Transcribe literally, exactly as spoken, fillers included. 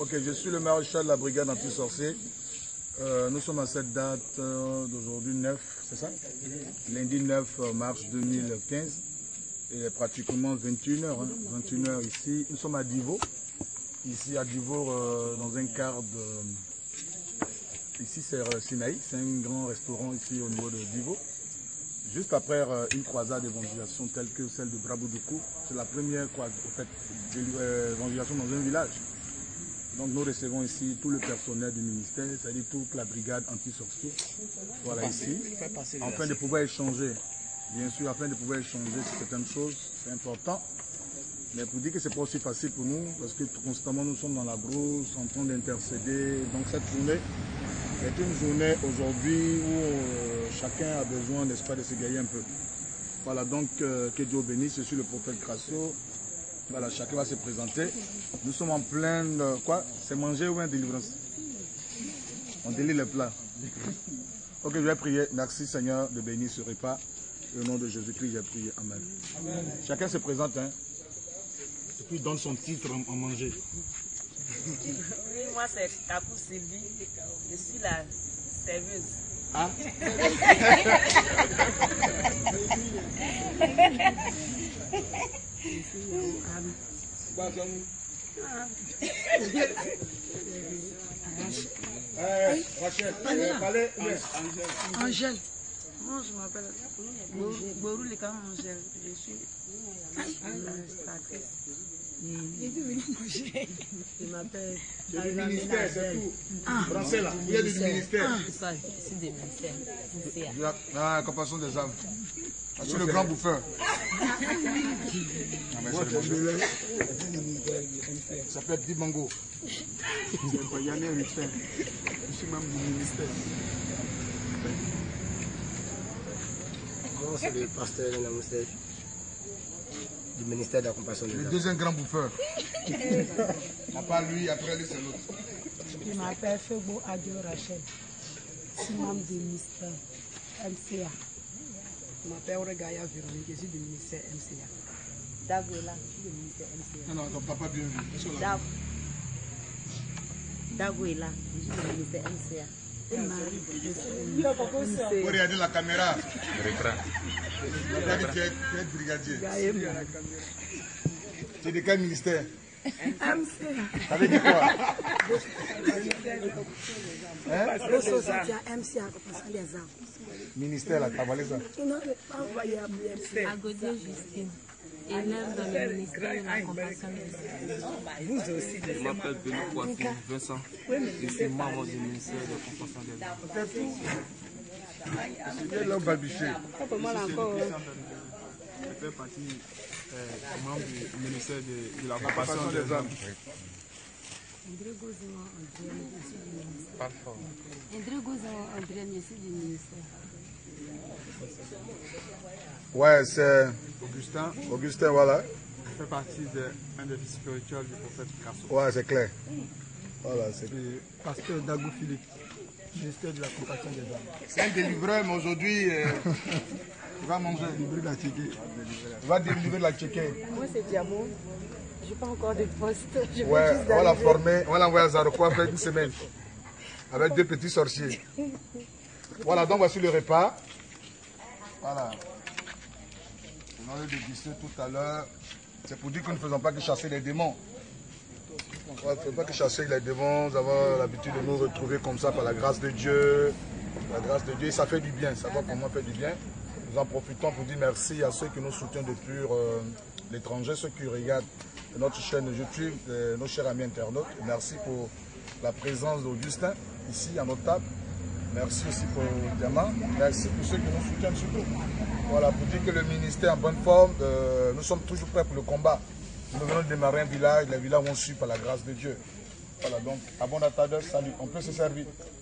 Ok, je suis le maréchal de la brigade anti-sorcier. Euh, nous sommes à cette date euh, d'aujourd'hui neuf, c'est ça? Lundi neuf mars deux mille quinze. Et pratiquement vingt et une heures, hein, vingt et une heures ici. Nous sommes à Divo. Ici à Divo, euh, dans un quart de... Ici c'est euh, Sinaï, c'est un grand restaurant ici au niveau de Divo. Juste après euh, une croisade d'évangélisation telle que celle de Braboudoukou, c'est la première croisade en fait, d'évangélisation dans un village. Donc nous recevons ici tout le personnel du ministère, c'est-à-dire toute la brigade anti-sorcier. Voilà ici, afin de pouvoir échanger, bien sûr, afin de pouvoir échanger sur certaines choses, c'est important. Mais pour dire que c'est pas aussi facile pour nous, parce que constamment nous sommes dans la brousse, en train d'intercéder. Donc cette journée est une journée aujourd'hui où euh, chacun a besoin, n'est-ce pas, de se gagner un peu. Voilà, donc euh, que Dieu bénisse, je suis le prophète Grasso. Voilà, chacun va se présenter. Nous sommes en pleine... Euh, quoi? C'est manger ou une délivrance? On délivre le plat. Ok, je vais prier. Merci Seigneur de bénir ce repas. Au nom de Jésus-Christ, j'ai prié. Amen. Amen. Chacun se présente, hein. Et puis donne son titre en, en manger. Oui, moi c'est Kapou Sylvie. Je suis la serveuse. Ah? Rachel, Angèle. Moi je m'appelle Borou Lekam Angèle. Je suis administratrice. Je m'appelle. c'est du ministère, c'est tout. Français là, il y a du ministère. Je suis du ministère. Ah, compassion des âmes. Je suis le grand bouffeur. Il s'appelle Dimango. C'est pas Yanné Richard. Je suis même du ministère. Moi, c'est le pasteur de la Moussette, du ministère de la compassion des âmes. Le deuxième grand bouffeur. À part lui, après lui, c'est l'autre. Je m'appelle Febo Adio Rachel. Je suis membre du ministère M C A. Je m'appelle Regaya Véronique, je suis du ministère M C A. Dagoela, je suis du ministère M C A. Non, non, ton papa bien vu. Dagoela, je suis du ministère M C A. Vous regardez la caméra. Regardez qui est brigadier. C'est de quel ministère? M C A. Ça veut dire quoi? M C A, compassion des âmes. Ministère, la cavalée ça. Agodé Justine, élève dans le ministère de la compassion des âmes. Vous aussi, je m'appelle Benoît Poisson Vincent. Je suis membre du ministère de la compassion des âmes. C'est l'homme balbutier. Je fais partie euh, membre du ministère de, de la compassion des âmes. André Gozan André, je suis du ministère. Parle fort. André Gozan André, je suis du ministère. Ouais, c'est Augustin, Augustin, voilà. je fais partie d'un des fils spirituels du prophète Grasso. Ouais, c'est clair. Voilà, c'est Et pasteur Dagou Philippe, ministère de la compassion des âmes. C'est un délivreur, mais aujourd'hui, euh, il va manger. Libéré la Tchéquée. Il va délivrer la Tchéquée. Moi, c'est Diamant. Je n'ai pas encore de poste. Je Ouais, juste on va la former, on va l'envoyer à Zaroukwa faire une semaine. Avec deux petits sorciers. Voilà, donc voici le repas. Voilà. On a le déguster tout à l'heure. C'est pour dire que nous ne faisons pas que chasser les démons. On ne fait pas que chasser les démons. Nous avons l'habitude de nous retrouver comme ça par la grâce de Dieu. La grâce de Dieu, ça fait du bien. Ça va comment faire du bien. Nous en profitons pour dire merci à ceux qui nous soutiennent depuis euh, l'étranger, ceux qui regardent notre chaîne de YouTube, euh, nos chers amis internautes. Merci pour la présence d'Augustin ici à notre table. Merci aussi pour Diamant. Merci pour ceux qui nous soutiennent surtout. Voilà, pour dire que le ministère est en bonne forme, euh, nous sommes toujours prêts pour le combat. Nous venons de démarrer un village, les villages vont suivre par la grâce de Dieu. Voilà, donc, à bon attendeur, salut, on peut se servir.